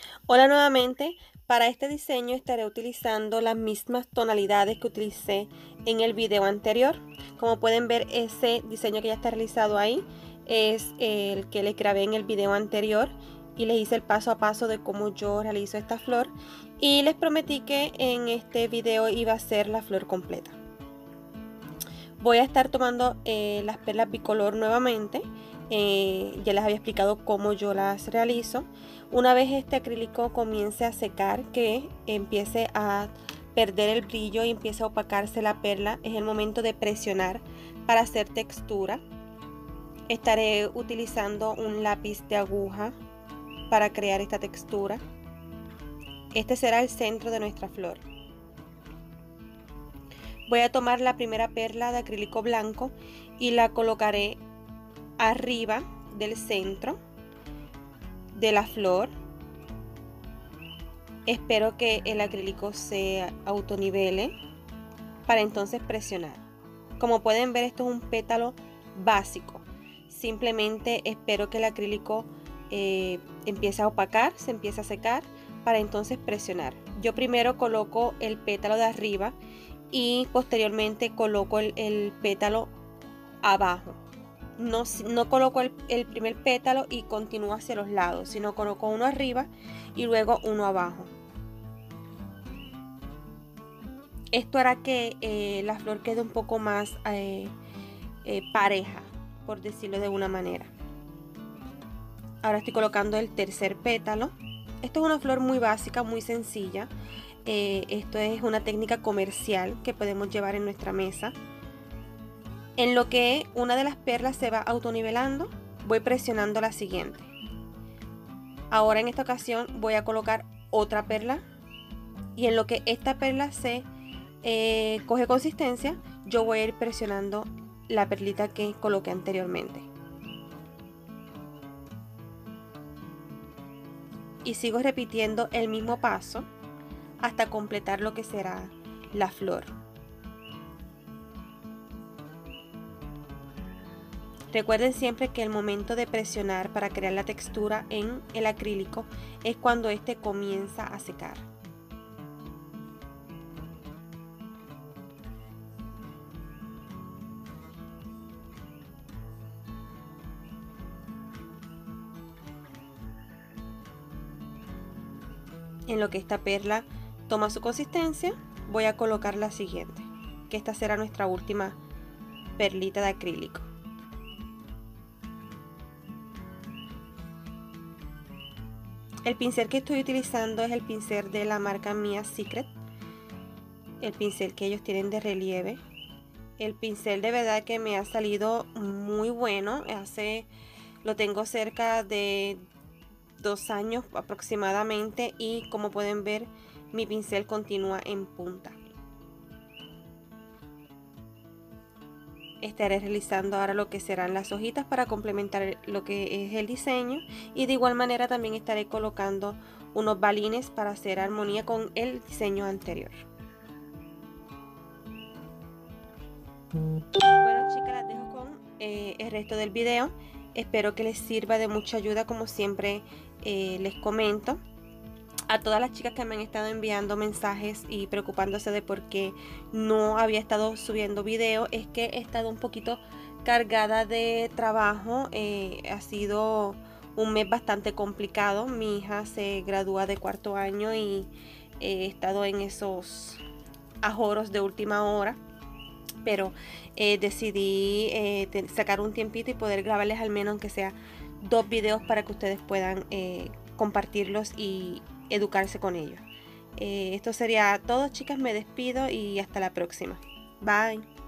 Hola nuevamente, para este diseño estaré utilizando las mismas tonalidades que utilicé en el video anterior. Como pueden ver, ese diseño que ya está realizado ahí es el que les grabé en el video anterior y les hice el paso a paso de cómo yo realizo esta flor, y les prometí que en este video iba a ser la flor completa. Voy a estar tomando las perlas bicolor nuevamente. Ya les había explicado cómo yo las realizo. Una vez este acrílico comience a secar, que empiece a perder el brillo y empiece a opacarse la perla, es el momento de presionar para hacer textura. Estaré utilizando un lápiz de aguja para crear esta textura. Este será el centro de nuestra flor. Voy a tomar la primera perla de acrílico blanco y la colocaré arriba del centro de la flor. Espero que el acrílico se autonivele para entonces presionar. Como pueden ver, esto es un pétalo básico. Simplemente espero que el acrílico empiece a opacar, se empiece a secar para entonces presionar. Yo primero coloco el pétalo de arriba y posteriormente coloco el pétalo abajo. No coloco el primer pétalo y continúo hacia los lados, sino coloco uno arriba y luego uno abajo. Esto hará que la flor quede un poco más pareja, por decirlo de una manera. Ahora estoy colocando el tercer pétalo. Esto es una flor muy básica, muy sencilla. Esto es una técnica comercial que podemos llevar en nuestra mesa. En lo que una de las perlas se va autonivelando, voy presionando la siguiente. Ahora en esta ocasión voy a colocar otra perla, y en lo que esta perla se coge consistencia, yo voy a ir presionando la perlita que coloqué anteriormente. Y sigo repitiendo el mismo paso hasta completar lo que será la flor. Recuerden siempre que el momento de presionar para crear la textura en el acrílico es cuando este comienza a secar. En lo que esta perla toma su consistencia, voy a colocar la siguiente, que esta será nuestra última perlita de acrílico. El pincel que estoy utilizando es el pincel de la marca Mia Secret, el pincel que ellos tienen de relieve. El pincel de verdad que me ha salido muy bueno. Lo tengo cerca de 2 años aproximadamente, y como pueden ver, mi pincel continúa en punta. Estaré realizando ahora lo que serán las hojitas para complementar lo que es el diseño, y de igual manera también estaré colocando unos balines para hacer armonía con el diseño anterior. Bueno chicas, las dejo con el resto del video. Espero que les sirva de mucha ayuda, como siempre les comento. A todas las chicas que me han estado enviando mensajes y preocupándose de por qué no había estado subiendo video, es que he estado un poquito cargada de trabajo. Ha sido un mes bastante complicado. Mi hija se gradúa de 4º año y he estado en esos ajoros de última hora, pero decidí sacar un tiempito y poder grabarles al menos aunque sea 2 videos para que ustedes puedan compartirlos y educarse con ellos. Esto sería todo, chicas. Me despido y hasta la próxima. Bye.